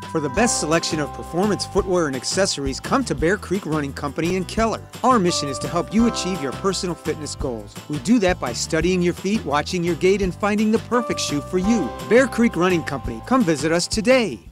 For the best selection of performance footwear and accessories, come to Bear Creek Running Company in Keller. Our mission is to help you achieve your personal fitness goals. We do that by studying your feet, watching your gait, and finding the perfect shoe for you. Bear Creek Running Company. Come visit us today.